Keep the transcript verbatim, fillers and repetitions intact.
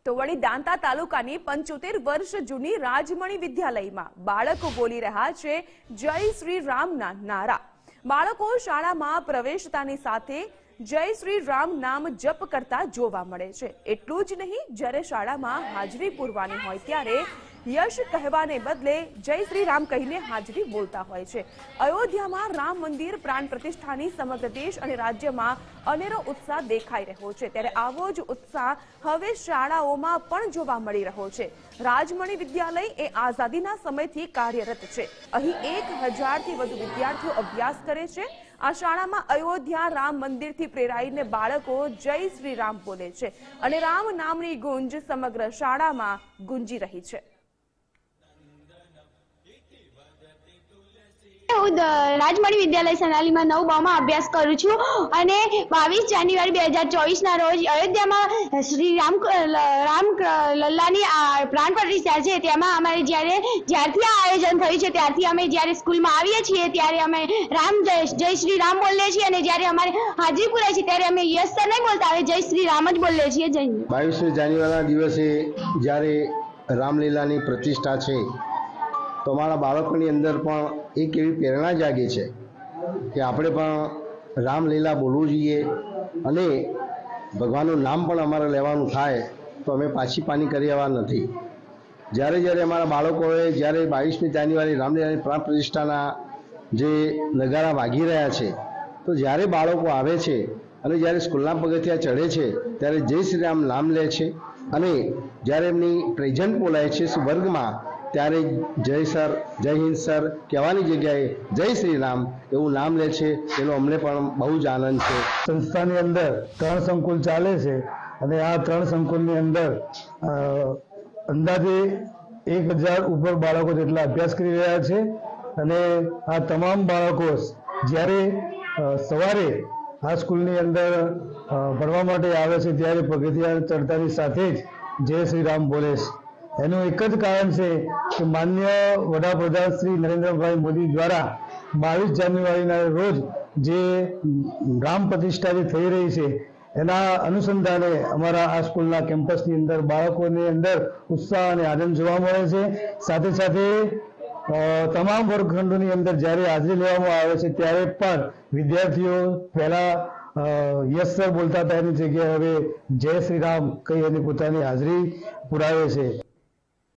તો વળી દાંતા તાલુકાની પંચોતેર વર્ષ જૂની રાજમણી વિદ્યાલયમાં બાળકો બોલી રહ્યા છે જય શ્રી રામના નારા। બાળકો શાળામાં પ્રવેશતાની સાથે જય શ્રી રામ નામ જપ કરતા જોવા મળે છે। એટલું જ નહીં, જ્યારે શાળામાં હાજરી પૂરવાની હોય ત્યારે यश कहवाने बदले जय श्री राम कहीने हाजरी बोलता होय छे। अयोध्यामां राम मंदिर प्राण प्रतिष्ठानी समग्र देश अने राज्यमां अनेरो उत्साह देखाई रह्यो छे, त्यारे आवो ज उत्साह हवे शाळाओमां पण जोवा मळी रह्यो छे। राजमणी विद्यालय ए आजादीना समयथी कार्यरत छे। અહીં एक हजार थी વધુ વિદ્યાર્થીઓ અભ્યાસ કરે છે। આ શાળામાં અયોધ્યા રામ મંદિરથી પ્રેરાઈને બાળકો જય શ્રી રામ બોલે છે અને રામ નામની ગુંજ સમગ્ર શાળામાં ગુંજી રહી છે। राजमणी विद्यालय सनाली में नव ब में अभ्यास करू छू अने बावीस जान्युआरी बे हजार चौबीस ना रोज अयोध्या में श्री राम राम लल्ला नी प्राण प्रतिष्ठा छे। तेमां अमारे ज्यारे ज्यारथी आ आयोजन थयुं छे त्यारथी अमे ज्यारे स्कूल में आवीए छीए त्यारे अमे राम जय जय श्री राम बोलीए छीए अने ज्यारे अमारे हाजरी पूराय छे त्यारे अमे यस सर नहीं बोलता, हवे जय श्री राम ज बोलीए छीए। जय बावीसमी जान्युआरी दिवसे ज्यारे रामलीलानी प्रतिष्ठा छे तो अमारा बाळकोनी अंदर पण एक एवी प्रेरणा जागे छे कि आपणे पण रामलीला बोलवू जोईए अने भगवाननुं नाम पण अमारे लेवानुं थाय तो अमे पाछी पानी कर्या नथी। ज्यारे ज्यारे अमारा बाळकोए ज्यारे बावीसमी जान्युआरी रामलीलानी प्राण प्रतिष्ठाना जे नगारा वागी रह्या छे तो ज्यारे बाळको आवे छे अने ज्यारे स्कूलना पगथिया चढ़े छे त्यारे जय श्री राम नाम ले छे अने ज्यारे एमनी प्रेजेंट बोलाय छे वर्गमां त्यारे जय सर जय हिंद सर कहेवानी जग्याए जय श्री राम एवं नाम ले छे। एनो अमने पण बहु ज आनंद छे। संस्थानी अंदर त्रण संकुल चाले छे अने आ त्रण संकुलनी अंदर अंदाजे एक हजार उपर बाळको जेटला अभ्यास करी रह्या छे अने आ तमाम बाळको ज्यारे सवारे आ स्कूलनी अंदर भणवा माटे आवे छे त्यारे पगथिया चढ़तानी साथे ज जय श्री राम बोले छे। एनु एक ज कारण है कि माननीय वडाप्रधान श्री नरेन्द्र भाई मोदी द्वारा बावीस जान्युआरी रोज जे राम प्रतिष्ठा जे थई रही है एना अनुसंधाने अमारा आ स्कूलना केम्पसनी अंदर बाळकोनी अंदर उत्साह अने आनंद जोवा मळे छे। साथे साथे तमाम वर्गखंडोनी अंदर ज्यारे हाजरी लेवामां आवे छे त्यारे पण विद्यार्थीओ पहेला यस सर बोलता था एनी जग्याए हवे जय श्री राम कही अने पोतानी हाजरी पुरावे छे।